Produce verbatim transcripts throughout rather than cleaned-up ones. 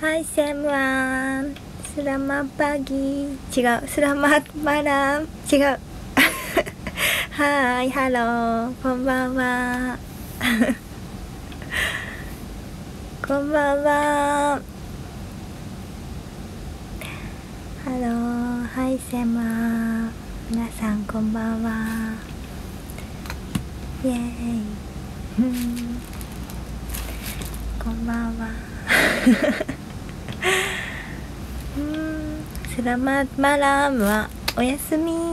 Hai semua, selamat pagi. 違う、selamat malam。違う。はい、ハロー、こんばんは。こんばんは。ハロー、ハイセマ。皆さんこんばんは。イエーイ。こんばんは。うん、スラママラムはおやすみ。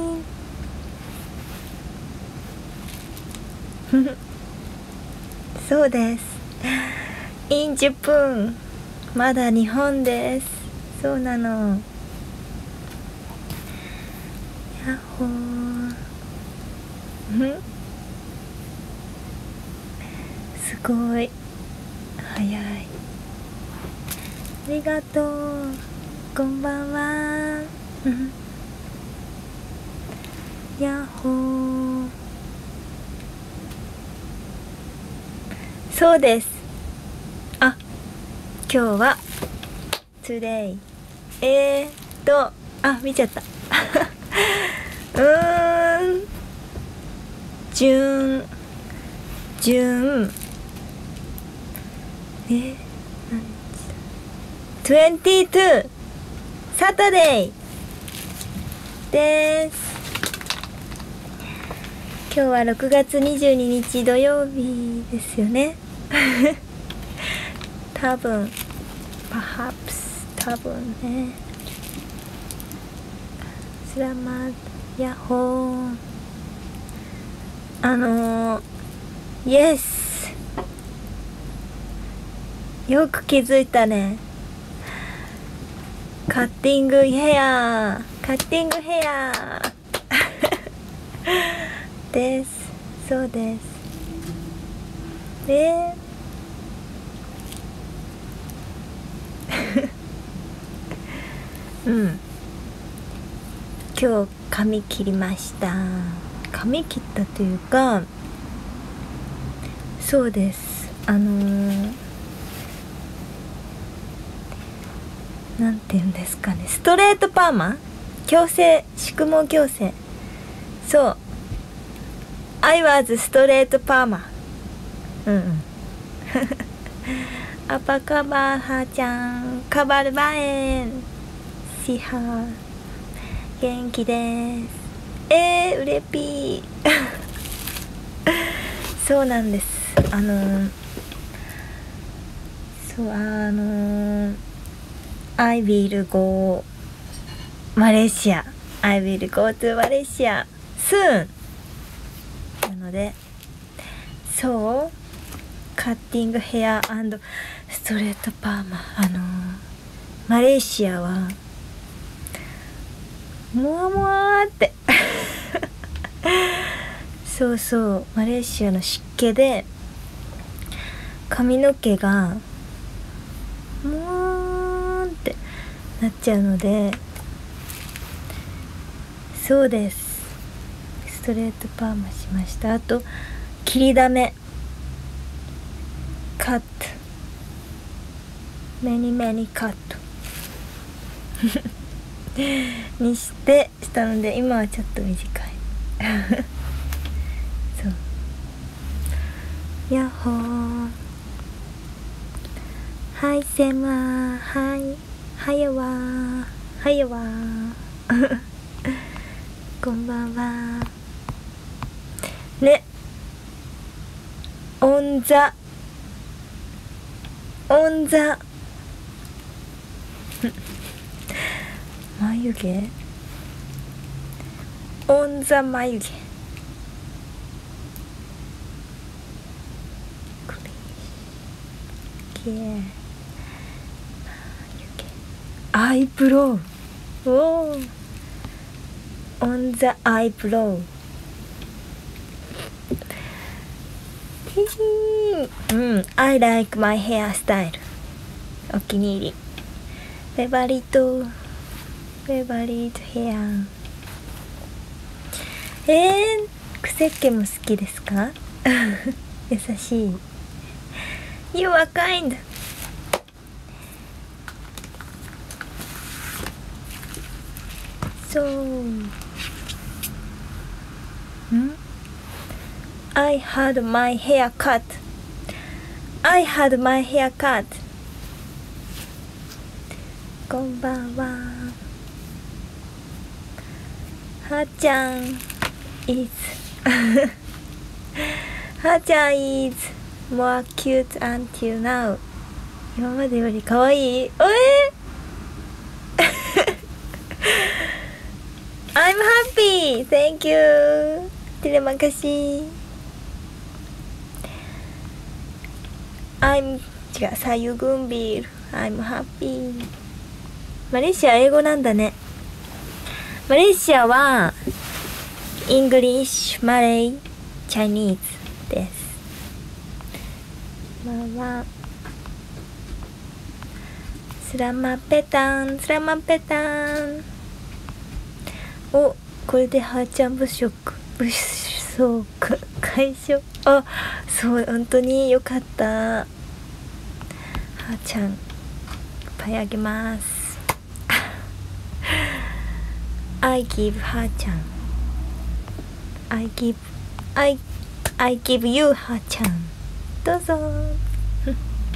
そうです。インじゅっぷん。まだ日本です。そうなの。やっほー。すごい早い。ありがとう。こんばんは。やっほー。そうです。あ、今日は today えーっとあ、見ちゃったうーんじゅんじゅんえー、何日だにじゅうにサタデーです。今日はろくがつにじゅうににち土曜日ですよね多分 perhaps 多分ね。スラマーヤッホー。あのー、イエスよく気づいたね。カッティングヘアカッティングヘアです。そうです。でうん今日髪切りました。髪切ったというか、そうです、あのー、なんていうんですかね、ストレートパーマ、矯正、宿毛矯正。そう、I was ストレートパーマ。うんうんアパカバーハーちゃん、カバルバエンシハー元気です。えー、うれぴーそうなんです。あのー、そうあのー、I will go マレーシア I will go to マレーシア soon なので、そうカッティングヘア&ストレートパーマ、あのー、マレーシアはもわもわーってそうそうマレーシアの湿気で髪の毛がもわーんってなっちゃうので、そうです、ストレートパーマしました。あと切りだめカットメニメニカットにしてしたので、今はちょっと短いそうやっほー。はいせまー、はいはやわーはやわーこんばんはね。オンザオンザ眉毛オンザ眉毛アイブロウおーオンザアイブロウうん I like my hairstyle お気に入りフェバリットフェバリットヘアえー、クセッケも好きですか優しい You are kind そう。ん I had my hair cut. I had my hair cut. こんばんは。はーちゃん is はーちゃん is more cute until now. 今までより可愛い。おえI'm happy. Thank you. Terima kasih. I'm 違う、さゆぐんびる。I'm happy. マレーシア英語なんだね。マレーシアは English, Malay, Chinese です。まあまあ。スラマペタン、スラマペタン。お、これではーちゃん物色物色解消。あ、そう、本当によかった。はーちゃんいっぱいあげます。I give はーちゃん I give I I give you はーちゃんどうぞどうぞ。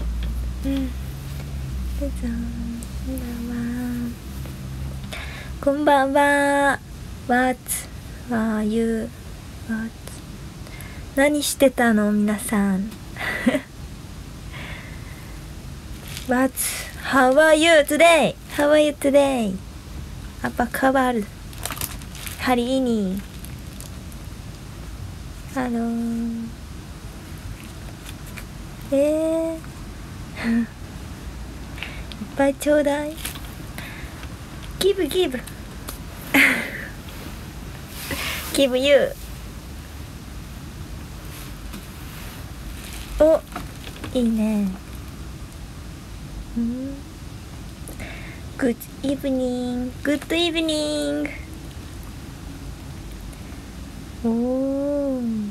こんばんは。こんばんは。What are you? What? 何してたの皆さん。What? How are you today? How are you today? Apa kabar hari ini? Halo. えー、いっぱいちょうだい。Give, give. Give you. お、いいね。うん。Good evening. Good evening. おー。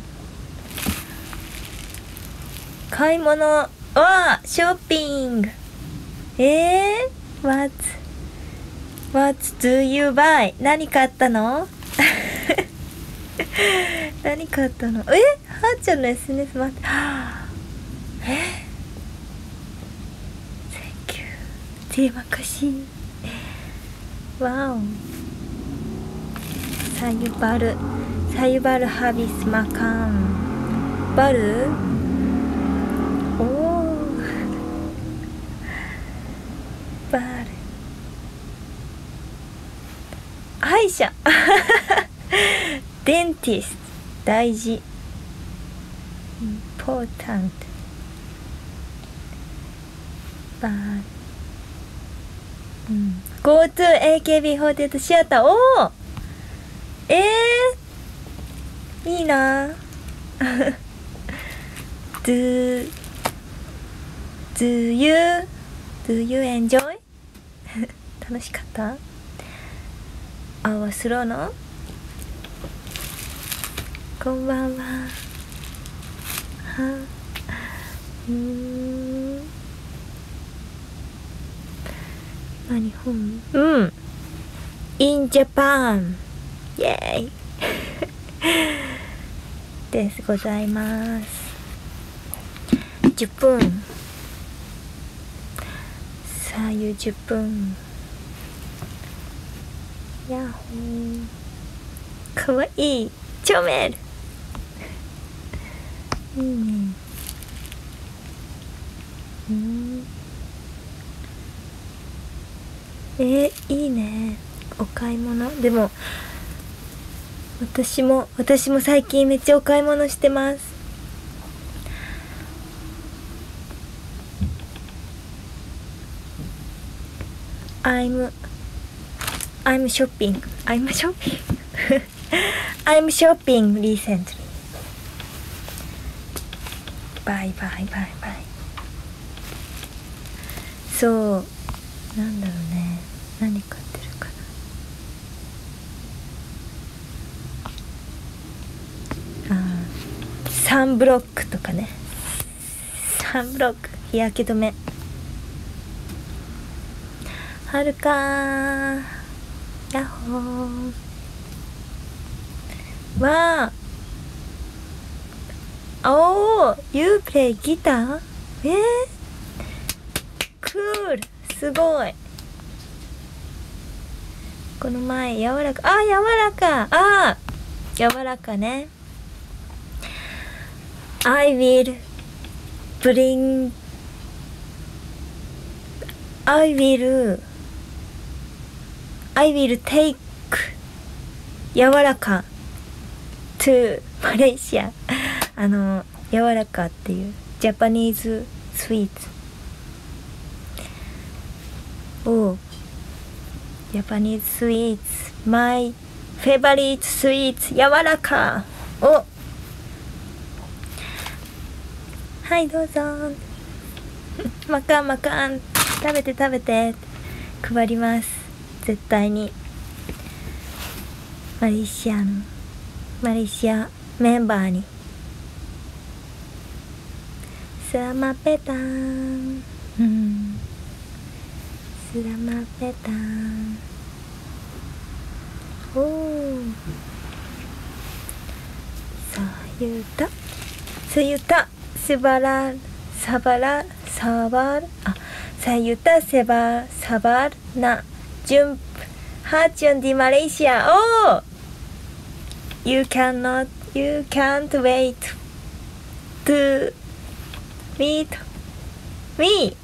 買い物。あ、ショッピング。えー、What? What do you buy? 何買ったの？何買ったの？え、はーちゃんの エスエヌエス 待って。え？Thank you. Terima kasih. Wow. Sayur sayur baru habis makan. Baru? Oh. Baru. 歯医者。デンティスト大事。important バー、うん、Go to エーケービーフォーティーエイト シアター。おー、えー、いいな。do do you do you enjoy? 楽しかった？あわすろのこんばんは。はうーん。何本？うん。In Japan。イェーイ。ですございます。じゅっぷん。さゆじゅっぷん。やっほー。かわいい。チョメル。いいね。うん。えー、いいね。お買い物。でも私も私も最近めっちゃお買い物してます。I'm I'm shopping. I'm shopping. I'm shopping recently. Bye bye bye bye. そう、なんだろうね。何買ってるかな。ああ、サンブロックとかね。サンブロック、日焼け止め。はるかー。 ヤッホー。わー、おー、You play guitar? えー、クール、すごい。この前柔らか、あ、柔らか、あー、柔らかね。I will bring I will I will take 柔らか to マレーシア。あの柔らかっていうジャパニーズスイーツ。お、ジャパニーズスイーツ My favorite sweets 柔らか。お、はいどうぞ。マカンマカン、食べて食べて、配ります絶対に。マレーシアのマレーシアメンバーに。スラマペタン、うん、スラマペタン。おー、さゆたさゆたセバラサバラサバル、あ、さゆたセバサバルなジュンプハーチュンディマレーシア。おー、You cannot, you can't wait to meet me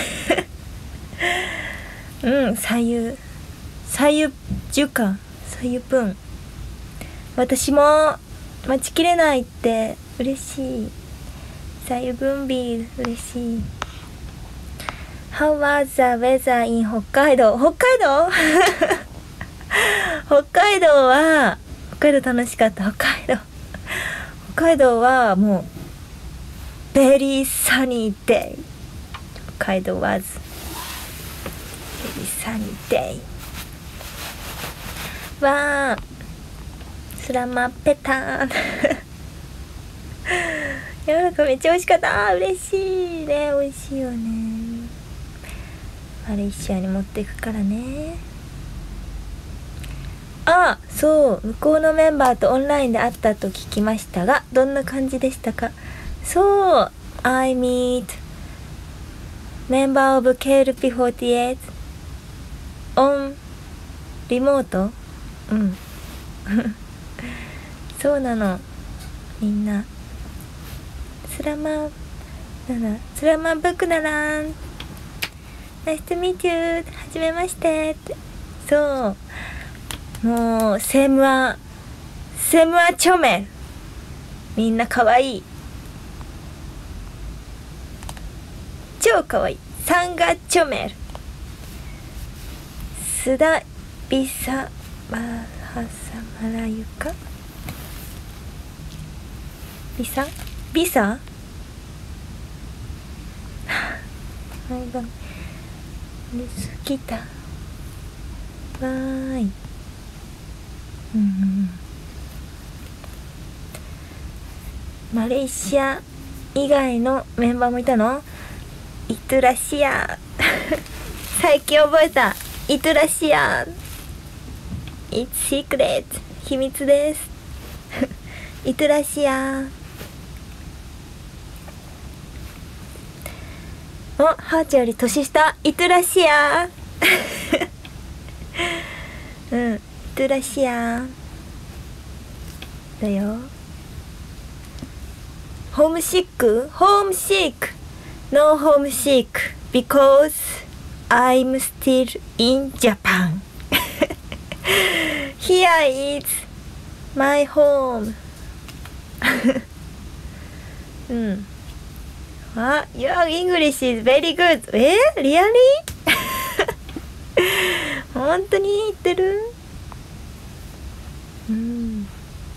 うん、さゆさゆじゅかさゆぷん、私も待ちきれないって嬉しい。さゆぶんビール嬉しい。 How was the weather in 北海道。北海道北海道は北海道楽しかった。北海道北海道はもう Very sunny day。 北海道 was Very sunny day。 わー、スラマペタン柔らか、めっちゃ美味しかった。あー、嬉しいね、美味しいよね。マレーシアに持っていくからね。あ、そう、向こうのメンバーとオンラインで会ったと聞きましたが、どんな感じでしたか？そう、I meet member of ケーエルピーフォーティーエイト on リモート。うんそうなの、みんなスラマなんだ、スラマブクナランナイストミーテュー、はじめましてって。そう、もうセムアセムアチョメル、みんなかわいい、超かわいい。サンガチョメル、スダビサマハサマラユカ、ビサビサはいばんでスキタわーい、うん、マレーシア以外のメンバーもいたの？イトゥラシア最近覚えた。イトゥラシア It's secret 秘密ですイトゥラシア。お、ハーチより年下、イトゥラシアうん、イトゥラシアだよ。ホームシック？ホームシック No home sick because I'm still in Japan Here is my home うんあ、Your English is very good えー、リアリー本当に言ってる？うん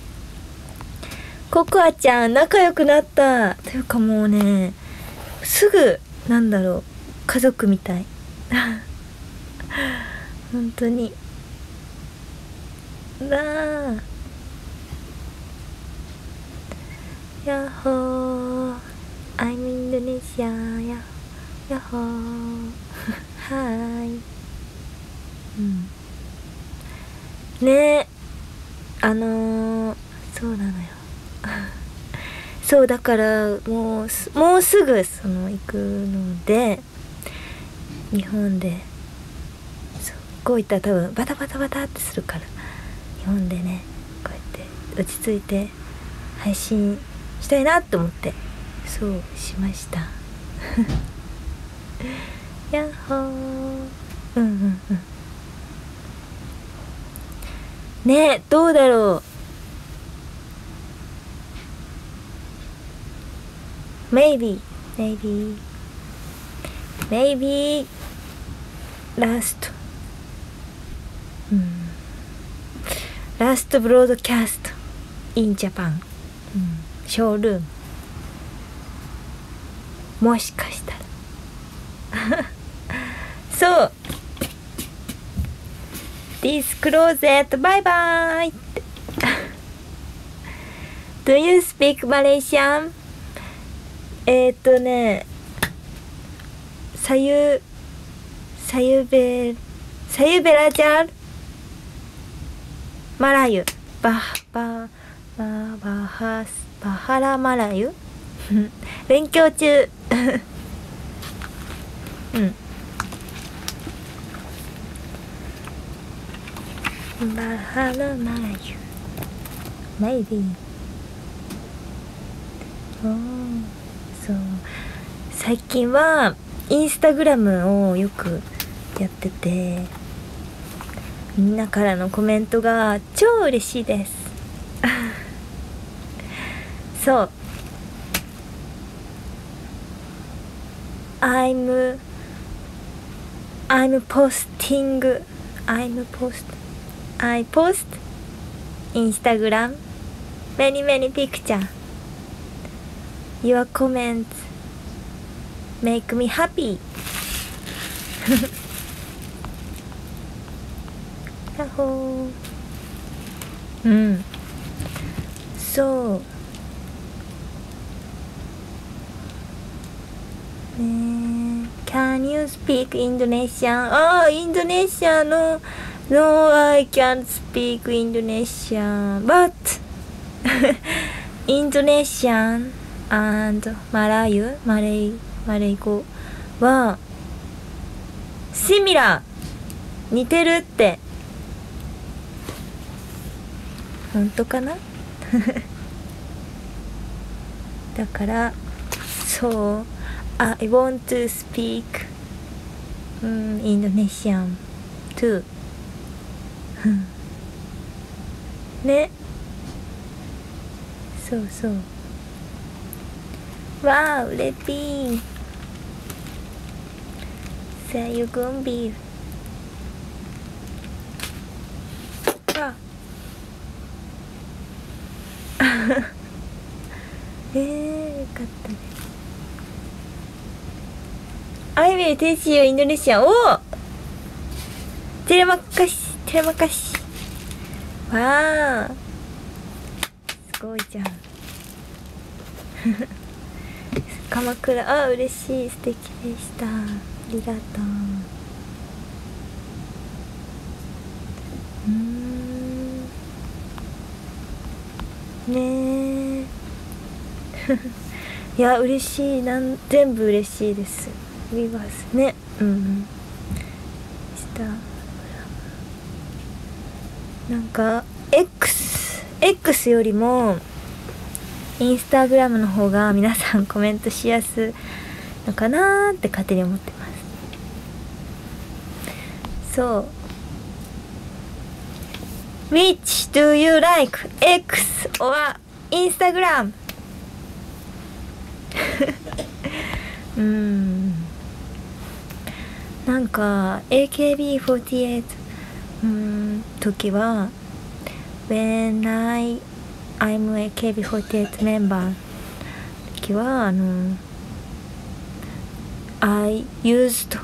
ココアちゃん仲良くなったというかもうねすぐなんだろう家族みたい本当にわーやっほー I'm Indonesia ややっほーはーい、うん、 ね、あのー、そうなのよそうだからもうすもうすぐその行くので、日本でそうこういったら多分バタバタバタってするから、日本でねこうやって落ち着いて配信したいなと思ってそうしましたやっほー、うんうんうんねえ、どうだろう。 maybe maybe maybe last うん last broadcast in Japan、うん、ショールーム、もしかしたらそう This closet バイバイってDo you speak Malaysian? えーっとねさゆさゆべさゆべらじゃるマラユババババハスバハラマラユ勉強中うんバハラマラユメイビーおーそう最近はインスタグラムをよくやってて、みんなからのコメントが超嬉しいですそう I'm I'm posting I'm post I post Instagram many many picture your comments make me happy ヤッホー、うんそうね。 Can you speak Indonesian? ああ、インドネシアの No, I can't speak Indonesian but Indonesian and Malayu マレイマレイ語はシミラー似てるって本当かなだからそう I want to speak、うん、Indonesian too ね、そうそうわあ嬉しいSaya gembiraあえー、よかったね。I will teach you Indonesian. おおテレマカシテレマカシわあすごいじゃん鎌倉あ嬉しい素敵でしたありがとううーんねえいや嬉しいなん全部嬉しいですビバスねうんしたなんか X X よりもインスタグラムの方が皆さんコメントしやすいのかなーって勝手に思ってますそう Which do you like? X or Instagram? うーんなんか エーケービーフォーティーエイト うーん時は When I I'm エーケービーフォーティーエイト メンバー時はあの I used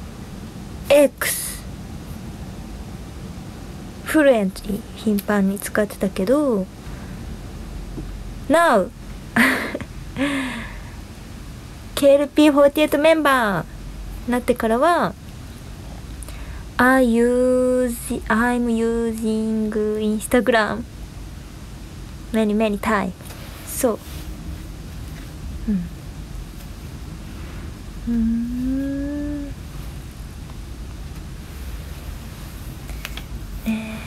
X フルエントリー頻繁に使ってたけど Now ケーエルピーフォーティーエイト メンバーになってからは I use I'm using Instagram many many times. そううんうーんね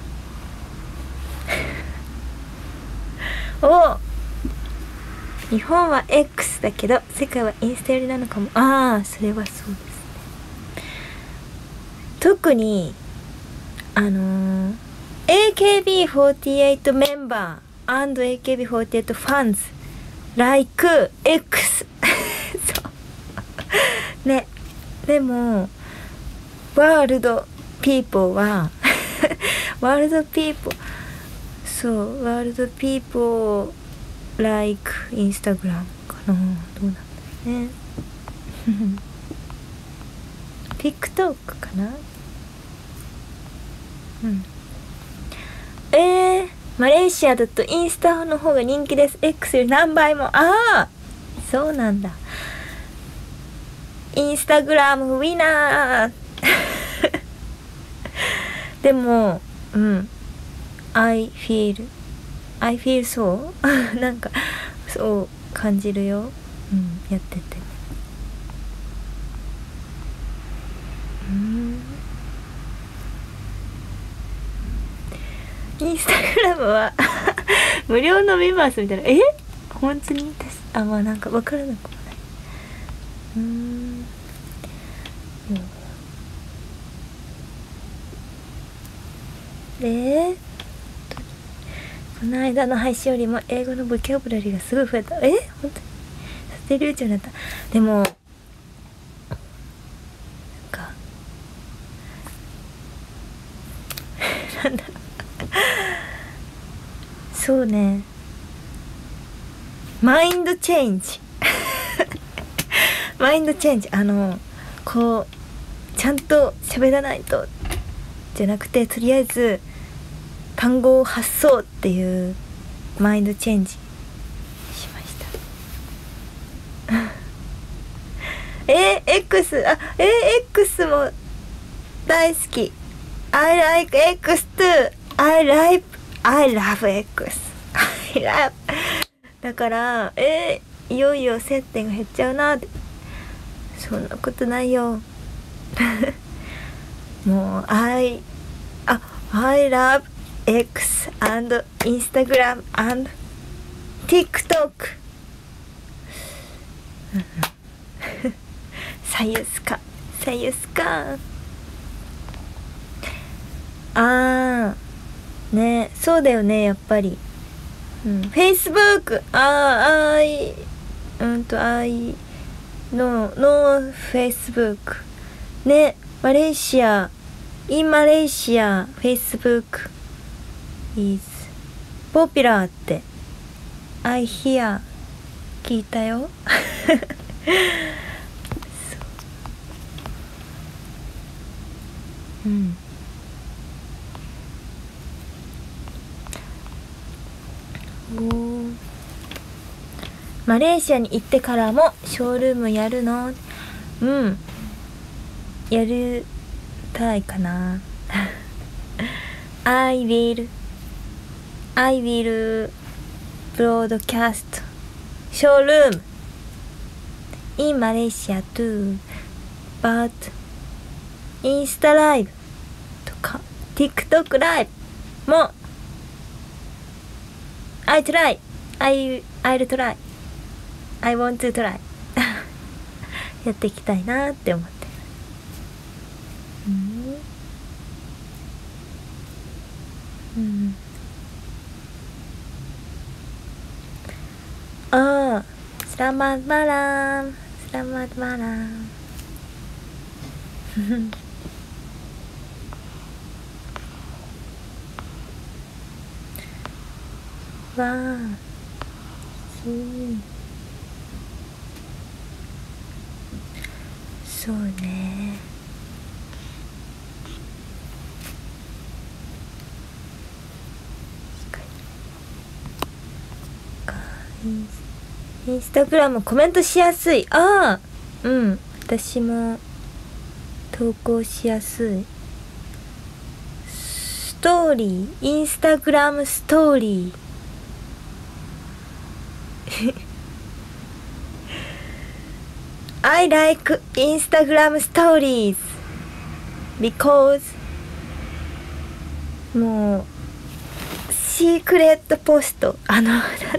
えお日本は X だけど世界はインスタ寄りなのかも。ああそれはそうですね。特にあのー、エーケービーフォーティーエイト メンバー and エーケービーフォーティーエイト ファンズ like X そうね。でもワールドピーポーはワールドピーポーそうワールドピーポー like Instagram かな。どうなんだろうねTikTok かな。うんえー、マレーシアだとインスタの方が人気です。 X より何倍も。ああそうなんだ。インスタグラムウィナーでもうん I feel I feel そうなんかそう感じるよ。うんやっててうんインスタグラムは無料のメンバースみたいな。え本当に私あまあなんか分からなくもないうーんでこの間の配信よりも英語のボキャブラリーがすごい増えた。え本当にさせるうちになった。でもなんかなんだろうそうねマインドチェンジマインドチェンジあのこうちゃんと喋らないとじゃなくてとりあえず単語を発そうっていうマインドチェンジしましたえー、X あえー、X も大好き I like X too I like I love X I love だからえー、いよいよ接点が減っちゃうなって。そんなことないよもう I あ I love X and Instagram and TikTok さゆすかさゆすかあーねそうだよねやっぱり、うん、Facebook あー I うんと I no no Facebook ねマレーシア in マレーシア Facebook is popular って I hear 聞いたようんおマレーシアに行ってからもショールームやるの？うんやるたいかなI will I will broadcast showroom in Malaysia too but Insta Live とか TikTok Live も I try I, I'll try I want to try やっていきたいなって思ってうん、うんOh, selamat malam, selamat malam. わあ、うん、そうね。インスタグラムコメントしやすい。ああうん私も投稿しやすいストーリー、インスタグラムストーリーI like Instagram stories because もうシークレットポスト、あのなんていうの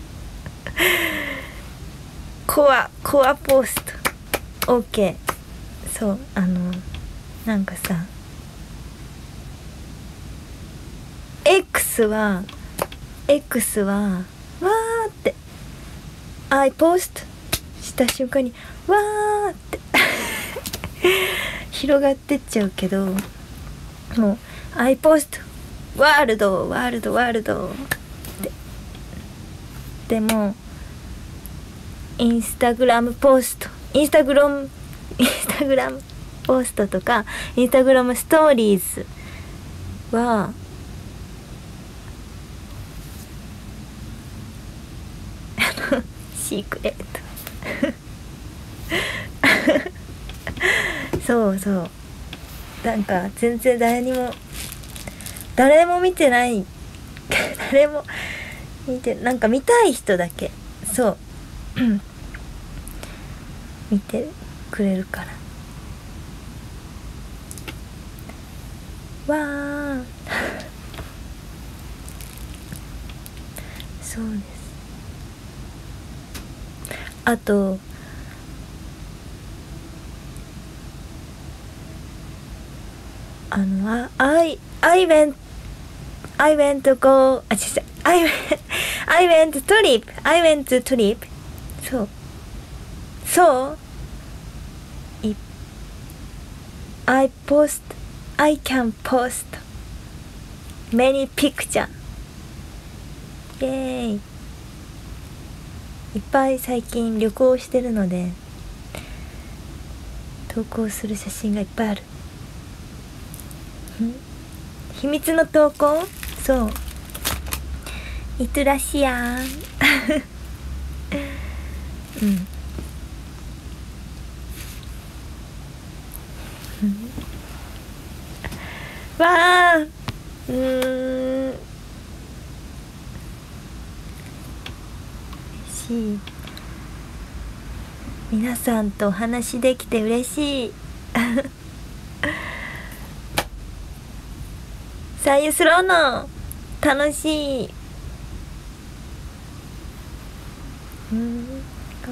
コアコアポスト OK。 そうあのなんかさ X は X はわーってI ポストした瞬間にわーって広がってっちゃうけど、もう I ポストワールドワールドワールドってでもインスタグラムポストインスタグラムインスタグラムポストとかインスタグラムストーリーズはあのシークレットそうそうなんか全然誰にも誰も見てない誰も見てなんか見たい人だけそう見てくれるからわーそうです。あとあの、I, I went, I went to go, あ、違う違う、I went, I went trip, I went to trip. そう。そう。If I post, I can post many picture. イェーイ。いっぱい最近旅行してるので、投稿する写真がいっぱいある。秘密の投稿？そういってらっしゃいうんわあうーん嬉しい。皆さんとお話できて嬉しいさゆすろうの楽しい。うんこん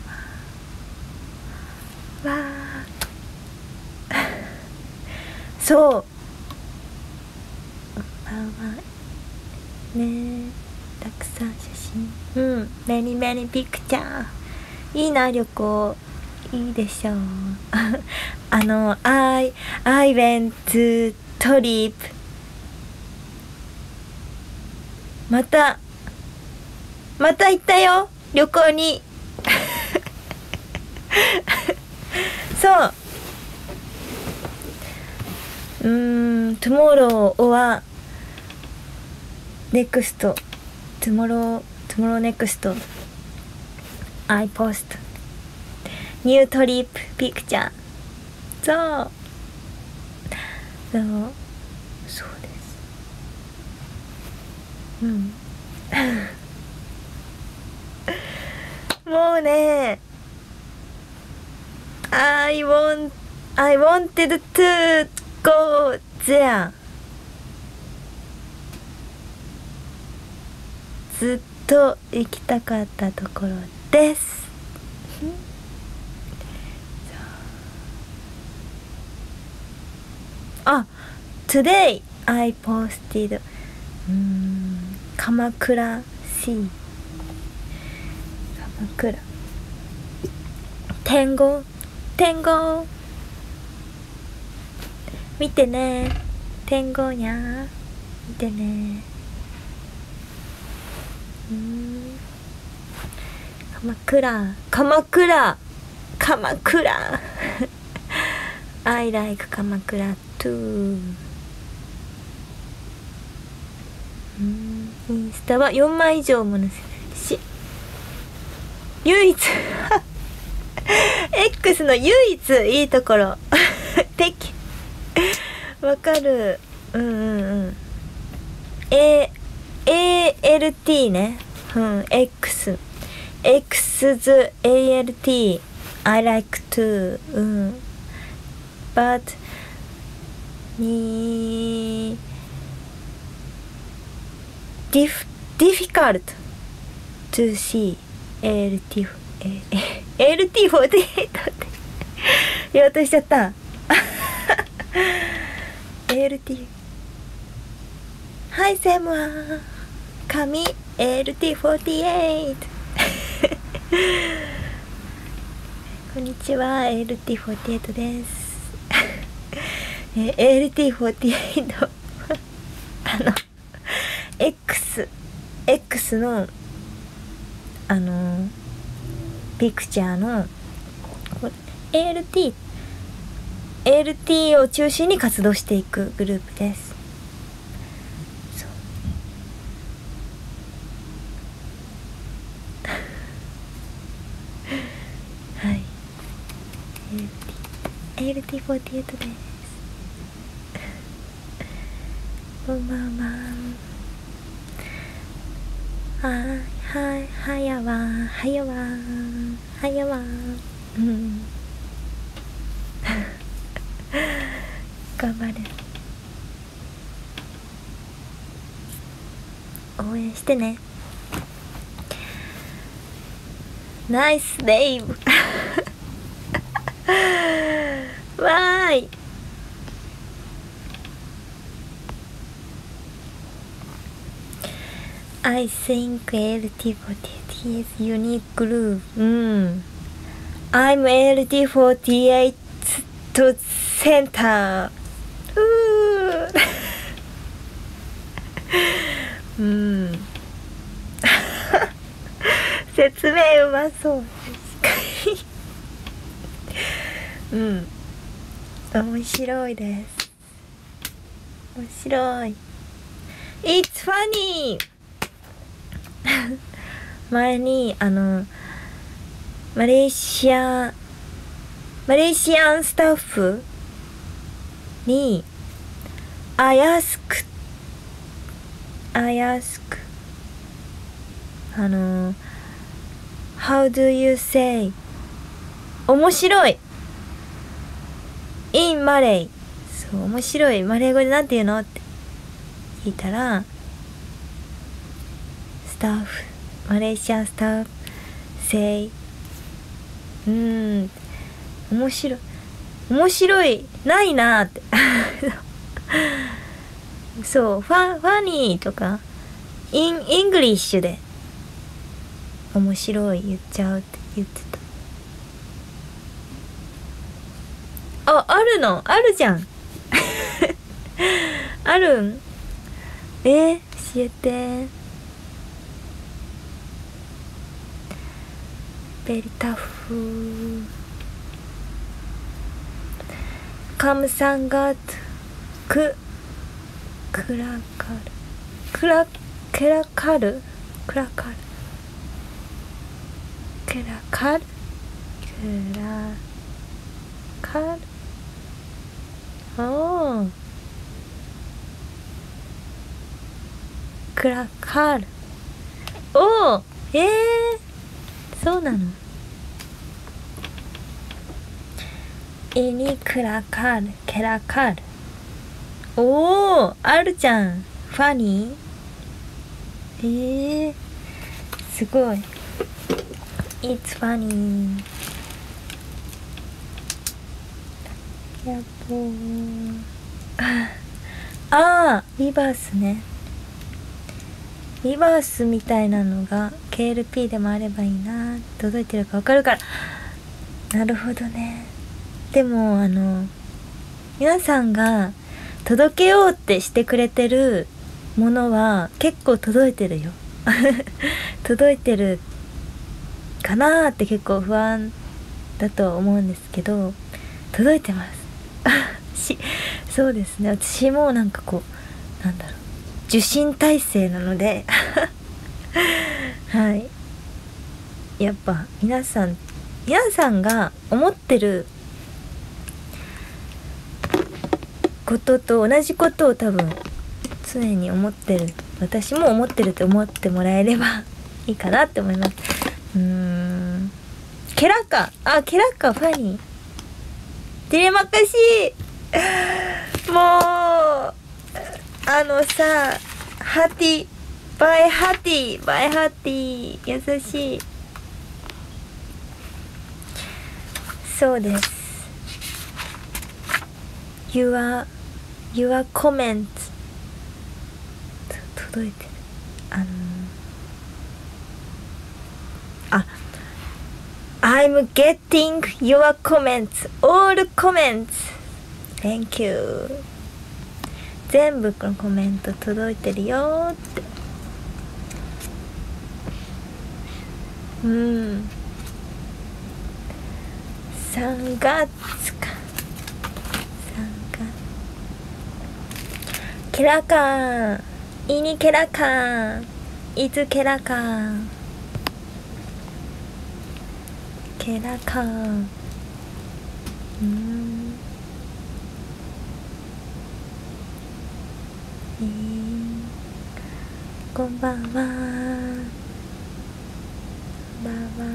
ばんは。わあそうこんばんはねえたくさん写真うんメニメニピクチャーいいな旅行いいでしょうあの I I went to tripまたまた行ったよ旅行にそううーん tomorrow or next tomorrow tomorrow next I post new trip picture そうそうそうですうんもうね I want I wanted to go there ずっと行きたかったところですあ Today I posted うーん鎌倉 C 鎌倉天狗天狗見てね天狗にゃ見てねうーん鎌倉鎌倉鎌倉I like 鎌倉 too うんインスタはよんまい以上も載せし唯一X の唯一いいところ敵わかるうんうんうん A ALT ね、うん X X's ALT I like to うん but に diff difficult to seeエーエルティー エーエルティーフォーティーエイト って言おうとしちゃったエーエルティー はいセムは神 エーエルティーフォーティーエイト こんにちは エーエルティーフォーティーエイト ですえ エーエルティーフォーティーエイト あの X X のあのピクチャーの エーエルティー エーエルティー を中心に活動していくグループです。そうはい エーエルティー フォーティーエイト ですこんばんは。はいはいはやわはやわはやわうん頑張る応援してねナイスデイブわーいI think エーエルティーフォーティーエイト is unique groove. うん。I'm エーエルティーフォーティーエイト center. うー。うん。説明うまそう。うん。面白いです。面白い。It's funny! 前にあのマレーシアマレーシアンスタッフに I ask I ask あの How do you say 面白い in Malay そう面白いマレー語でなんて言うのって聞いたらスタッフマレーシアンスタッフ say うーん面白い面白いないなってそうファファニーとかインイングリッシュで面白い言っちゃうって言ってたああるのあるじゃんあるんえ教えてベリタフカムサンガーククラカルクラケラカルクラカルケラカルクラカルおークラカルおーえーそうなのエニクラカルケラカルおーあるじゃんファニーえー、すごい It's funny やっぼーあーリバースねリバースみたいなのが ケーエルピー でもあればいいな届いてるか分かるからなるほどねでもあの皆さんが届けようってしてくれてるものは結構届いてるよ届いてるかなーって結構不安だと思うんですけど届いてますしそうですね私もなんかこうなんだろう受信体制なのではいやっぱ皆さん皆さんが思ってることと同じことを多分常に思ってる、私も思ってるって思ってもらえればいいかなって思います。うーん、ケラカ、あ、ケラカファニー、テレマカシー、もうあのさ、ハティバイハティバイハティ、優しい。そうです。 Your Your comments 届いてる。あのあ I'm getting your comments, all comments, thank you。 全部のコメント届いてるよーって。うん、さんがつか、ケラカーン、イニケラカーン、イズケラカーン、ケラカーン、うん、えー、こんばんは、こんばんは、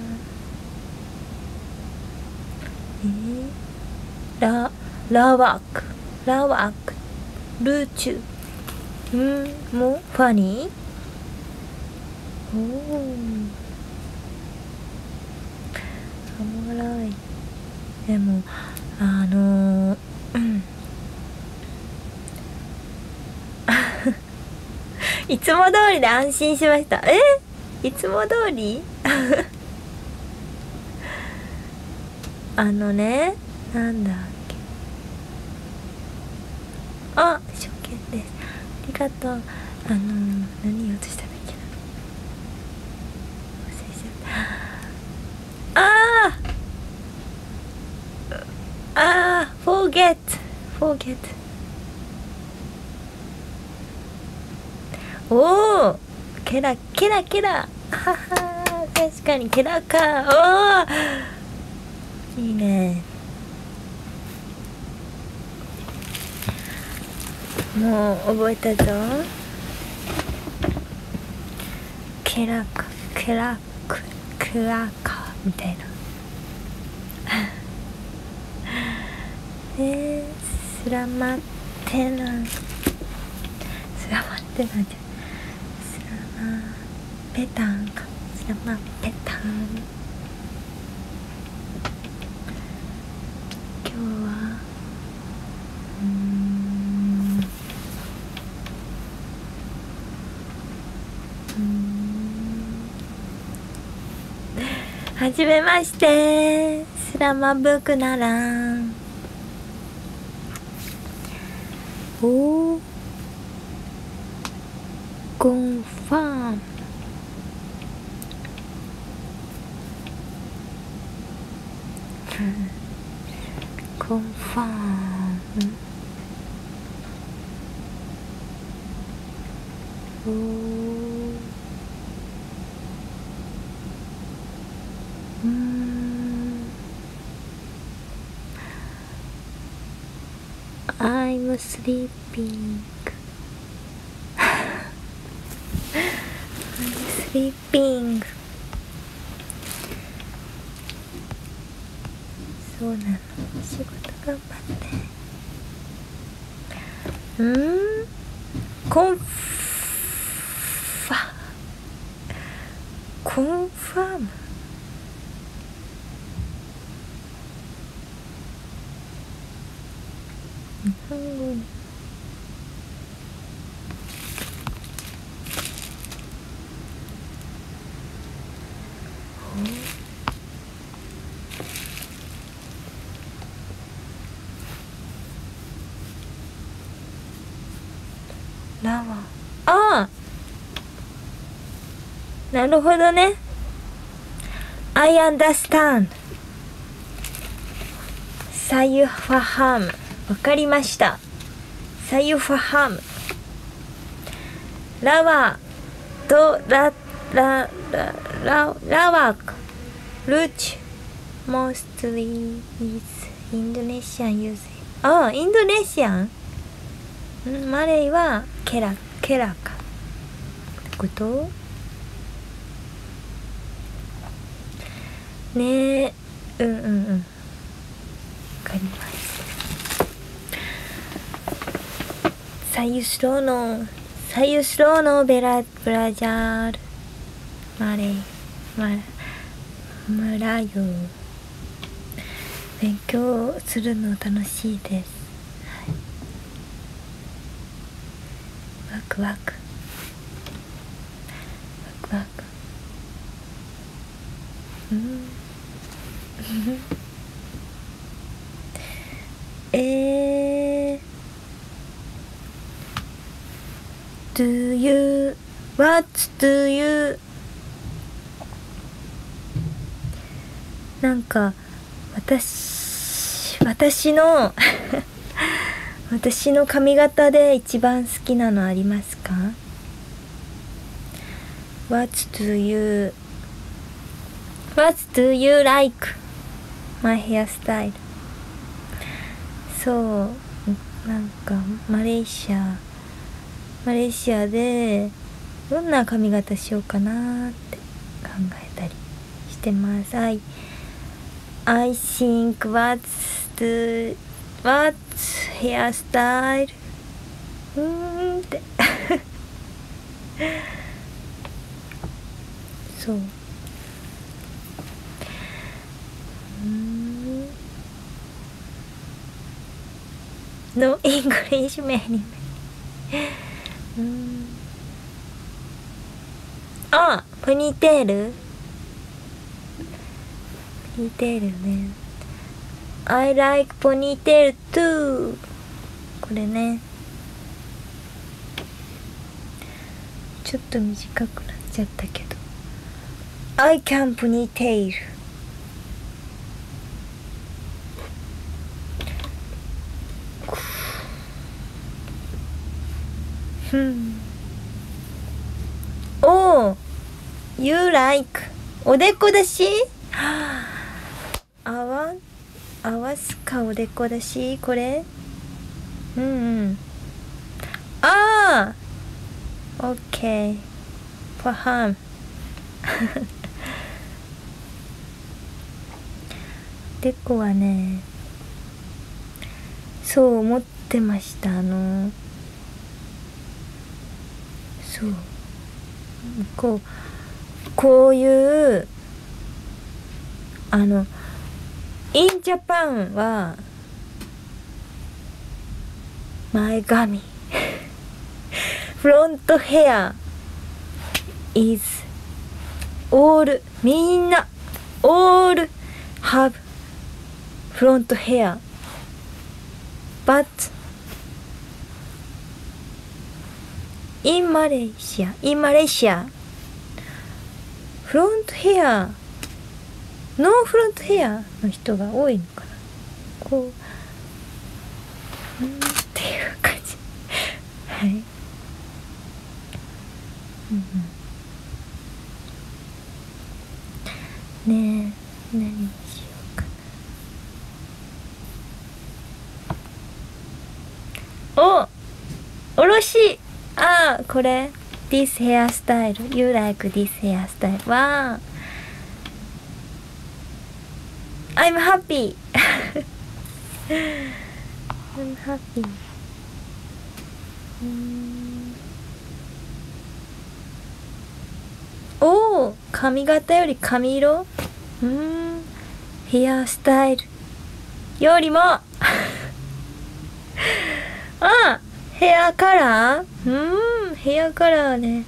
えー、ララワークラワークルーチュ、うん、もうファニー、おー、おもろい。でもあのー、うんいつも通りで安心しました。え、いつも通りあのね、なんだっけ、あ、初見です。ありがとう。あのー、何言おうとしたんだっけな、忘れちゃった。あーあー forget forget。 おお、ケラケラケラ、はは、確かにケラか。おお、いいね。もう覚えたぞ。ケラカケラクケラカみたいなえー、スラマテナン、スラマテナンじゃ、スラマペタンか、スラマペタン。今日はうーんうーんはじめまして、スラマブクナラン。おー、コンファーム、コンファーム、おー、うーん、I'm sleeping I'm sleeping。 そうなの、仕事頑張って。うーん、コンファコンファーム、日本語にラワ、ああ、なるほどね。 I understand。 サユファハム、わかりました。サユファハム、ラワとラララララワクルチ mostly is Indonesian usage ああ、インドネシアン。んマレーはケラケラかってことねえ。うんうんうん、わかります。左右スローの左右スローのベラブラジャールマレーマラ村よ。勉強するの楽しいです、はい、ワクワクワクワク。うんえー Do you What do you なんか私私の私の髪型で一番好きなのありますか？ What do you What do you like my hairstyle? そうなんかマレーシアマレーシアでどんな髪型しようかなって考えたりしてます。I I think what's the what's hairstyle うーんってそうNo English many うんあポニーテールポニーテールね I like ponytail too これねちょっと短くなっちゃったけど I can ponytail Hmm. Oh, you like おでこだし？あわ合わすかおでこだしこれ？うんうん。ああ。OK。paham。でこはね、そう思ってました。あの。そうこうこういうあのインジャパンは前髪フロントヘア is all みんな all have フロントヘア but in Malaysia in Malaysia フロントヘアノーフロントヘアの人が多いのかなこううんっていう感じはい、うんうん、ねえ何にしようかなおおろしあーこれ This hairstyle You like this hairstyle わーI'm happy I'm happy うんおー髪型より髪色うんヘアスタイルよりもあヘアカラーうんヘアカラーね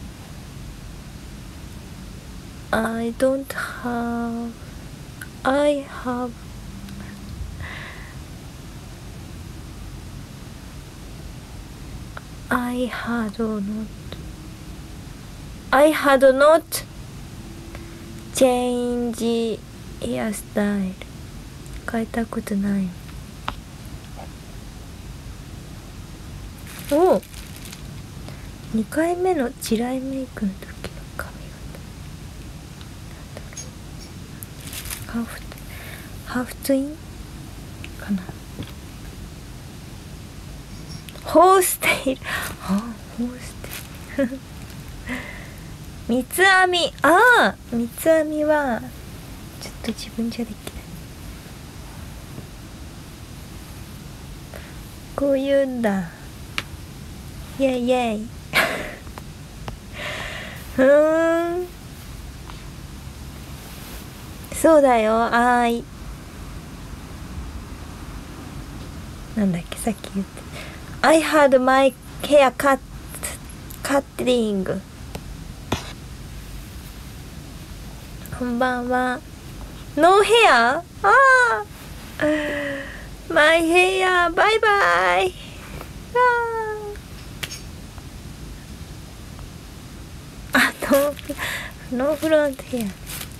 I don't have I have I had not I had not change hairstyle 変えたことないおにかいめの地雷メイクの時の髪型ハーフハーフツインかなホーステイル、あ、ホーステイル三つ編み、ああ、三つ編みはちょっと自分じゃできない。こういうんだ。イェイイェイふーん、そうだよ。あーい、なんだっけ、さっき言って I had my hair cut cutting。 こんばんは。ノーヘア、ああマイヘア、バイバイ。あノーノーフロントヘア。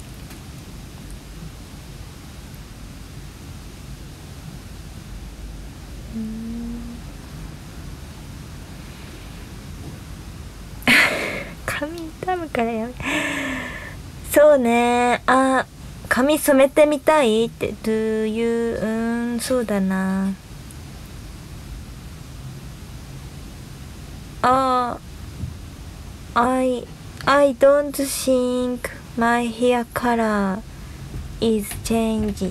髪痛むからやめ。そうね、あ、髪染めてみたいって Do you うーん、そうだな。あ、I I don't think my hair color is changing。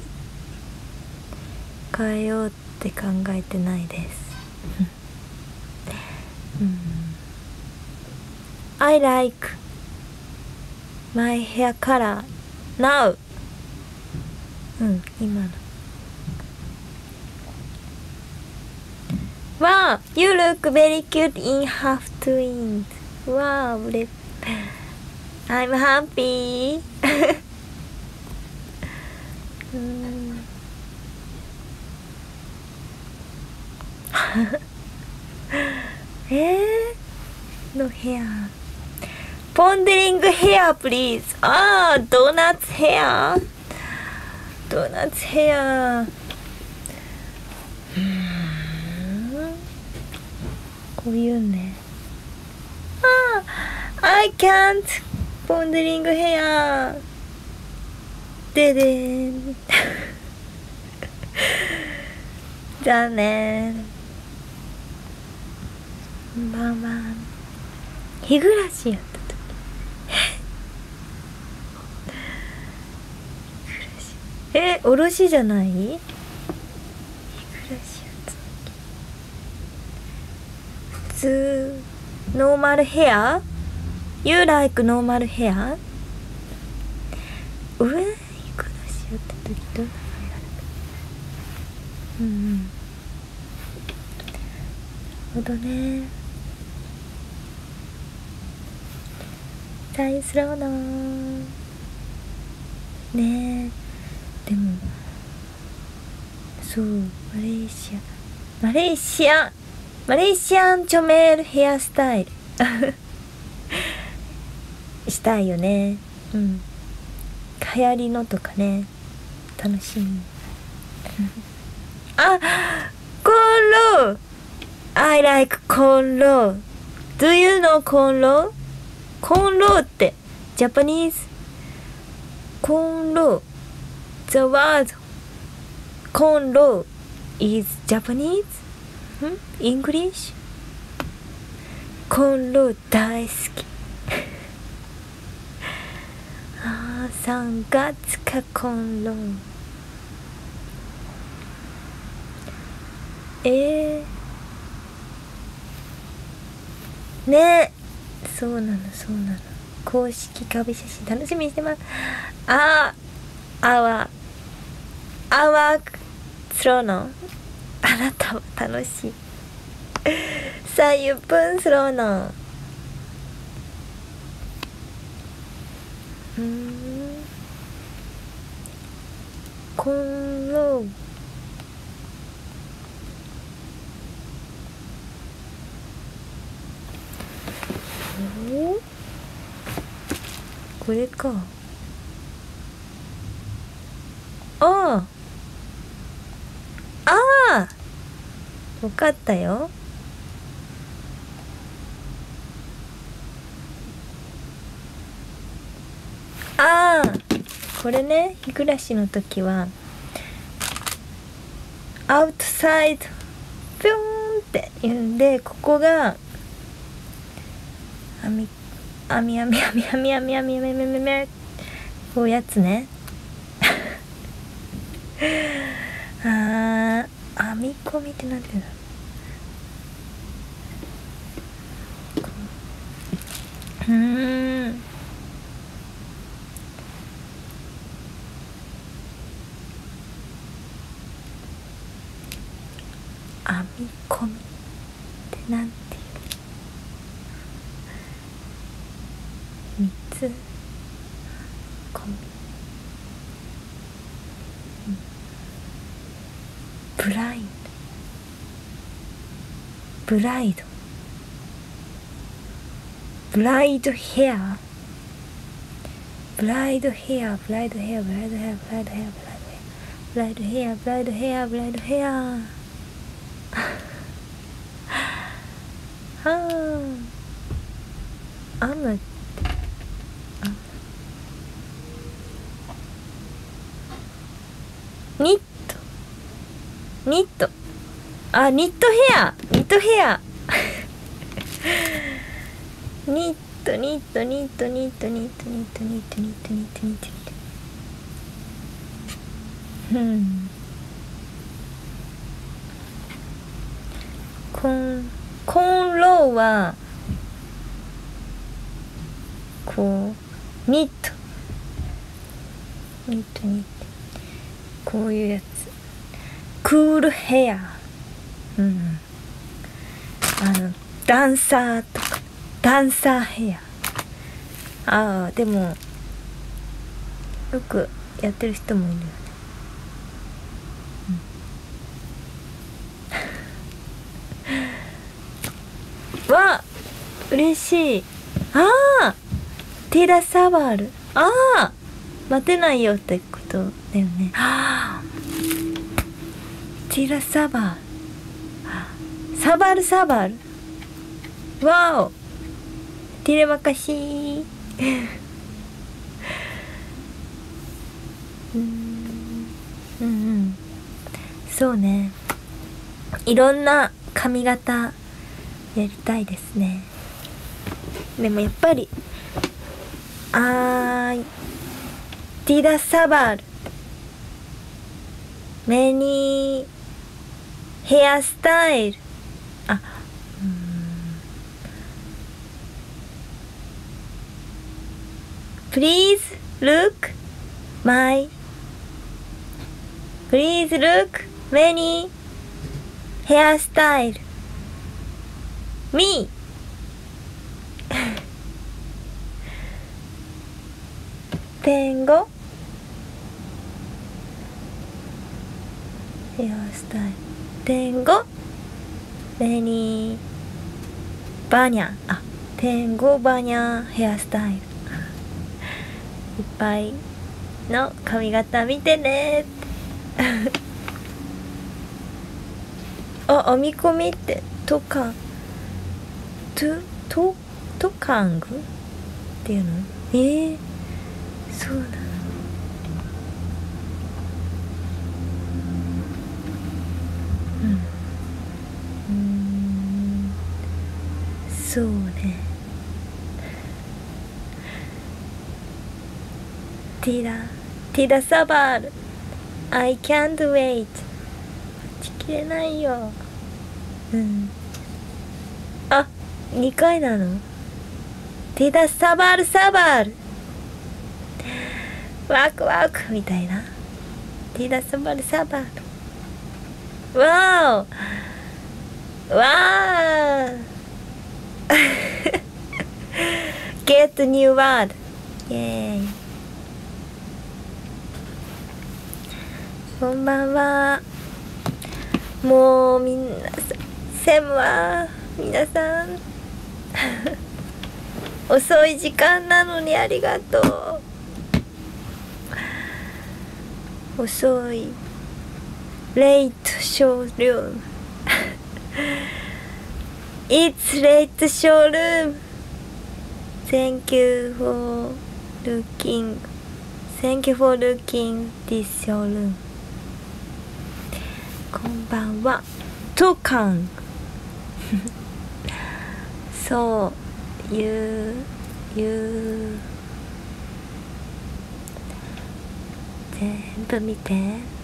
変えようって考えてないですうん、I like my hair color now。 うん、今の。わー、you look very cute in half twins。 わー、嬉しい。I'm happy うん。えー、のヘア。ポンデリングヘア、プリーズ。あー、ドーナツヘア。ドーナツヘア。うーん、こういうね。あー、I can't ポンデリングヘア。ででーん残念。こんばんは。日暮らしやった時え、おろしじゃない？日暮らしやった時普通ノーマルヘア？ You like ノーマルヘア？うえ、日暮らしやった時どんなのやる？うんうん、なるほどね。サイスローのねえ、でもそう、マレーシアマレーシアマレーシアンチョメールヘアスタイルしたいよね。うん、流行りのとかね、楽しみあ、コンロー I like コンロー。 Do you know コンロー？コンローってジャパニーズ。コンロー The word コンロー is Japanese？ ん？ English？ コンロー大好きあー、さんがつかコンロー。えー、ね、そうなのそうなの。公式壁写真楽しみにしてます。あー、あわあわスローのあなたは楽しいさんじゅっぷんスローのうーん、コンローお、これか。ああああ、分かったよ。ああ、これね、日暮らしの時はアウトサイドピョーンっって言うんで、ここがあみあみあみあみあみあみあみあみあみあみあみあこういうやつねあー編み込みってなんていうんだろう。うーん編み込みってなんていう三つ込み、うん、ブラインドブライドブライドヘアブライドヘアブライドヘアブライドヘアブライドヘアブライドヘアブライドヘアブライドヘアはあ編むニットニットあニットヘアニットヘアニットニットニットニットニットニットニットニットニットニットニットうんコーンコーンローはこうニットニットニットこういうやつクールヘアうんあのダンサーとかダンサーヘアああでもよくやってる人もいるよね、うん、わ嬉しいああティラサバールああ待てないよってことだよねああティラサバールサバルサバルわおティレマカシーうんうんうんそうねいろんな髪型やりたいですねでもやっぱりあーティラサバルメニーヘアスタイルあうん Please look my Please look many hairstyle me 点五ヘアスタイル点五メニーバニャあ点五バニャヘアスタイルいっぱいの髪型見てねってあ編み込みってとかとととカングっていうのえー、そうなのうんうんそうねティラティラサバール I can't wait 待ちきれないようんあにかいなのティラサバールサバールワクワクみたいなティラサバールサバールわーおわーGet new word イェーイこんばんはもうみんなセムは皆さん遅い時間なのにありがとう遅いレイトショールームIt's late showroom Thank you for looking Thank you for looking this showroom こんばんはトカンそういういう全部見て。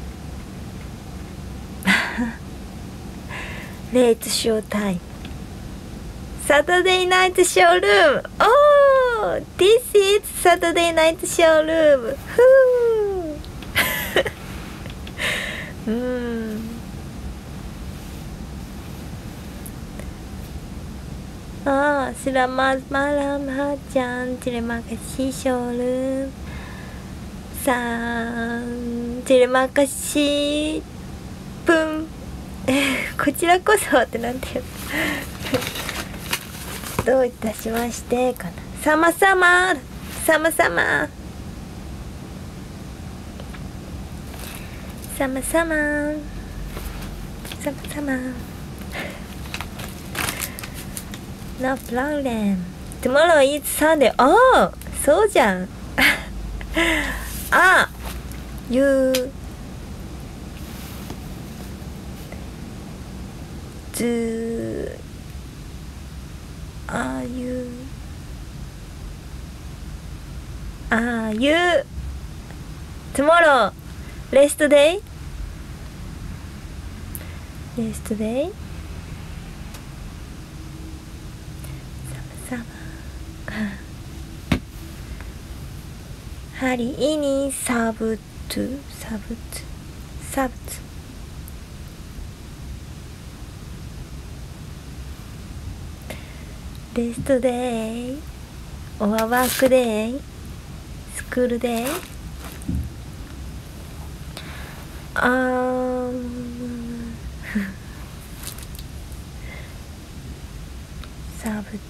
レイツショータイム。サタデーナイトショールーム。おー This is Saturday Night Showroom。ふーうんああ、selamat malam Hajan. Terima kasih showroom. San. Terima kasih. Pun. こちらこそってなんていうどういたしましてかな。さまさまさまさまさまさまさまさま No problem. Tomorrow is Sunday. ああ、そうじゃん。あ、you ずあゆあゆ Tomorrow Rest day Rest day さまさまハリーにサブトゥサブトゥサブトゥレストデイオアワークデイスクールデイあーサブ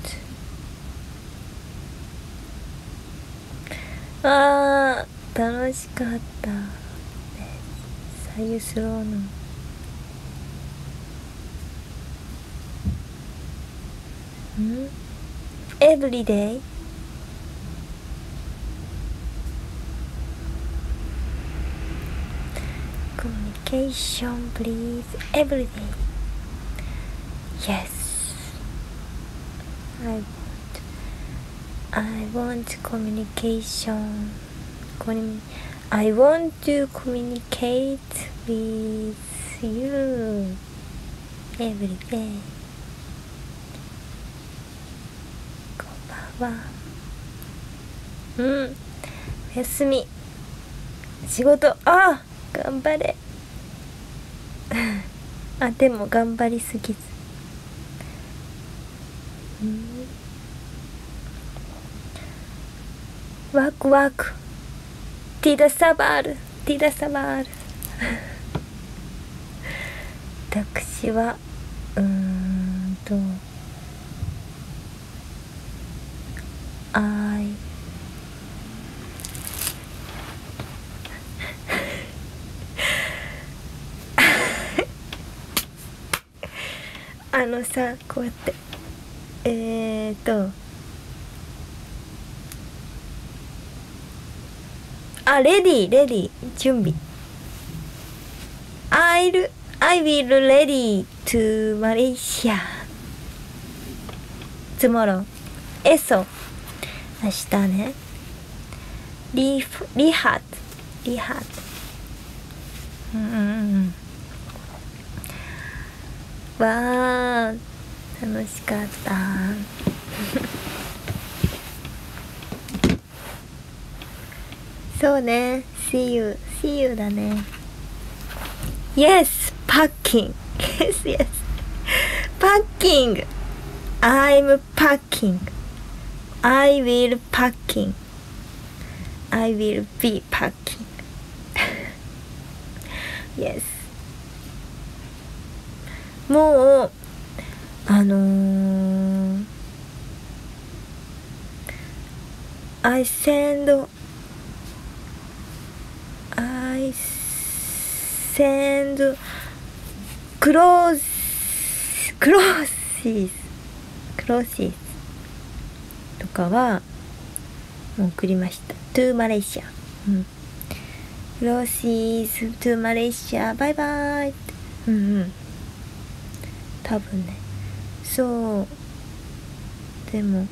トあー楽しかった左右スローのん Every day Communication please every day Yes I want I want communication I want to communicate with you every dayわうんおやすみ仕事ああ頑張れあでも頑張りすぎずうんワクワクティダサバールティダサバール私はうーんとあいあのさこうやってえーとあレディーレディー準備 I'll I will ready to Malaysia tomorrow えそう明日ねリフリハトリハトうんうんうんわー楽しかったそうね See you See you だね Yes packing Yes yes packing I'm packing I will packing I will be packing Yes もうあのー、I send I send clothes clothes clothes とかはもう送りました to Malaysia、うん、clothes to Malaysia バイバイってうんうん多分ねそうでも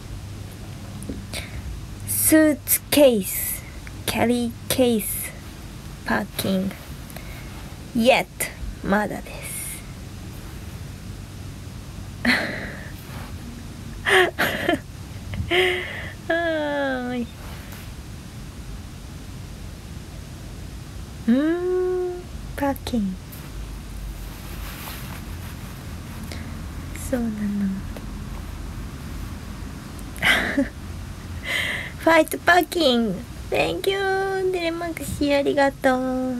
スーツケースキャリーケースパーキング yet まだですはーい。うーんパーキングそうなのファイトパーキング Thank you テレマクシありがとう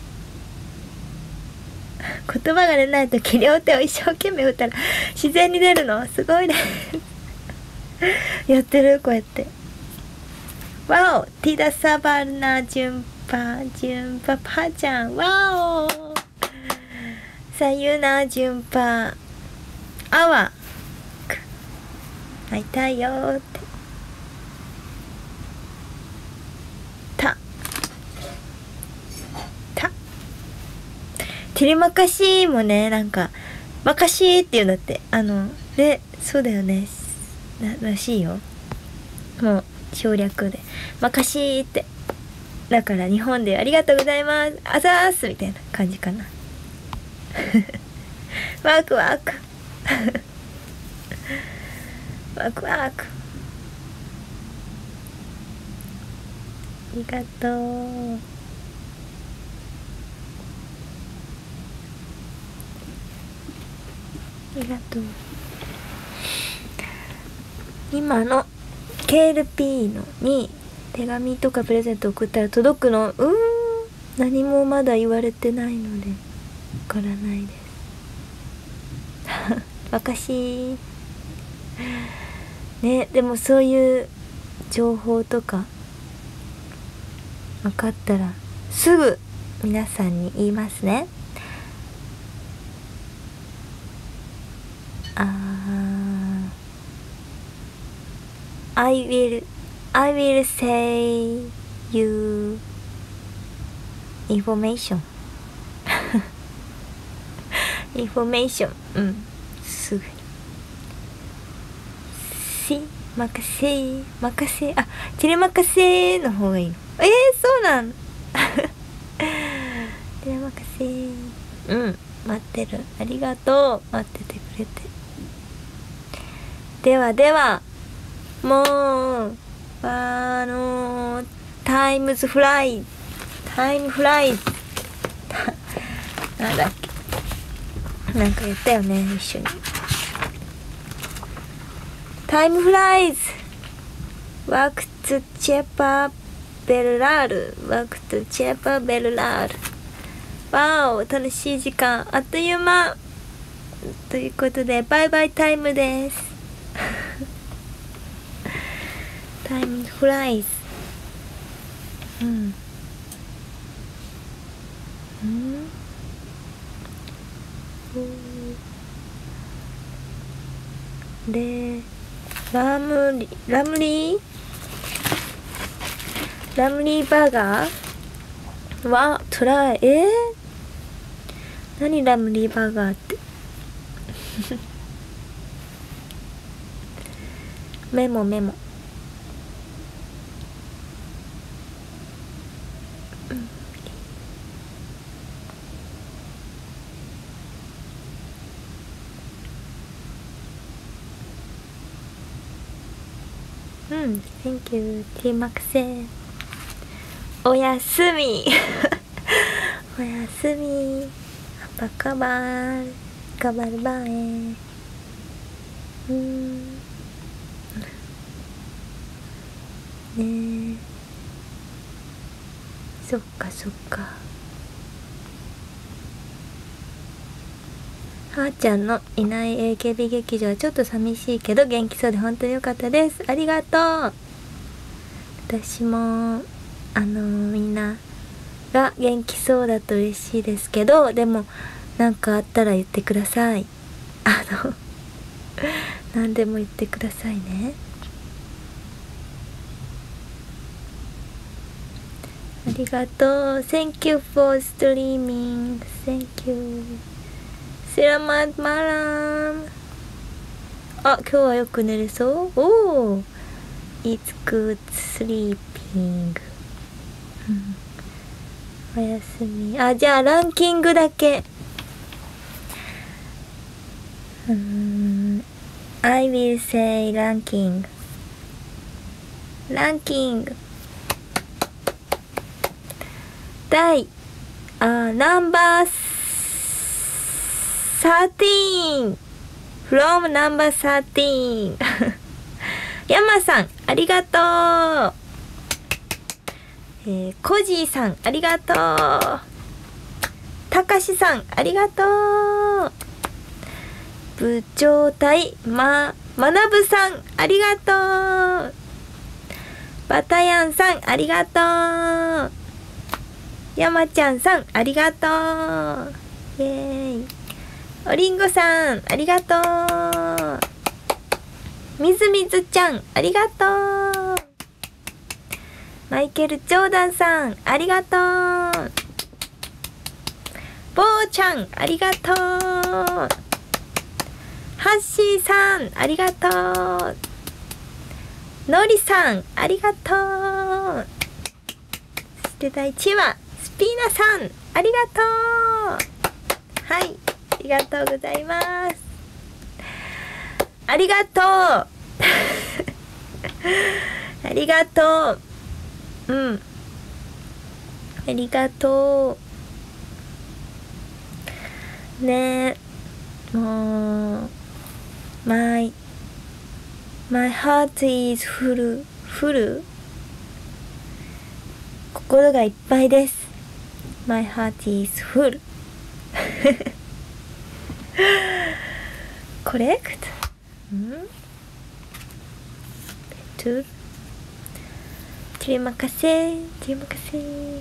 言葉が出ないとき両手を一生懸命打ったら自然に出るのすごいですやってるこうやってわおティダサバルナジュンパジュンパパーちゃんわおさゆなジュンパあわ会いたいよーってたたテレマカシーもねなんかマカシーっていうんだってあのでそうだよねらしいよもう省略でマカシーってだから日本でありがとうございますあざーすみたいな感じかなワクワクワクワクありがとうありがとう今の ケーエルピー のに手紙とかプレゼント送ったら届くのうーん何もまだ言われてないのでわからないですわかしねでもそういう情報とか分かったらすぐ皆さんに言いますねあー I will I will say you information information うんすぐにし任せ任せあテレ任せの方がいいのえー、そうなんテレ任せうん待ってるありがとう待っててくれてではではもうあのー、タイムズフライタイムフライなんだっけなんか言ったよね一緒にタイムフライズワクツチェパベルラールワクツチェパベルラールわお楽しい時間あっという間ということでバイバイタイムですタイムフライズうんうんでラムリラムリーラムリーバーガーはトライえー、何ラムリーバーガーってメモメモうん、Thank you ティマクセおやすみおやすみapa kabar kabar baikうんねえそっかそっかはーちゃんのいない エーケービー 劇場はちょっと寂しいけど元気そうで本当に良かったですありがとう私もあのー、みんなが元気そうだと嬉しいですけどでも何かあったら言ってくださいあの何でも言ってくださいねありがとう Thank you for streaming Thank you Selamat malam あ、今日はよく寝れそう。おお、 It's good sleeping、うん、おやすみ。あ、じゃあランキングだけ。うーん、I will say ランキング。ランキング第あナンバーサーティーン from ナンバーサーティーン山さんありがとう、えー、コジーさんありがとう、たかしさんありがとう、部長隊ままなぶさんありがとう、バタヤンさんありがとう、山ちゃんさんありがとう、イエーイ、おりんごさんありがとう、みずみずちゃんありがとう、マイケル・ジョーダンさんありがとう、ぼうちゃんありがとう、ハッシーさんありがとう、のりさんありがとう、そしてだいいちいはスピーナさんありがとう、はい、ありがとうございます。ありがとうありがとう、うん、ありがとうねえ、もう My My heart is full full 心がいっぱいです。 My heart is full コレクト、んBetul. Terima kasih, terima kasih.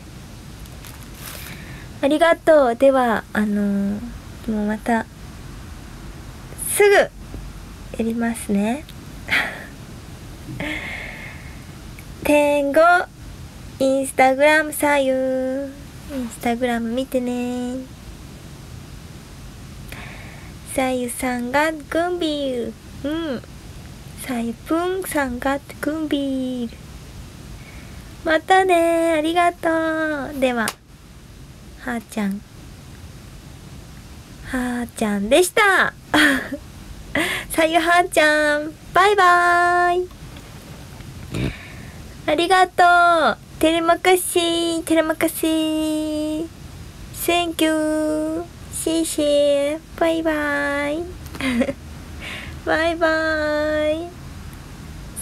ありがとう。ではあのー、もうまたすぐやりますね。天狗インスタグラムさゆインスタグラム見てね。さゆさんがグンビール、うん、さゆぷんさんがグンビール、またね、ありがとう。でははーちゃんはーちゃんでしたさゆはーちゃんバイバーイ、ありがとう。テレマカシーテレマカシー Thank you シーシーバイバイバイバイ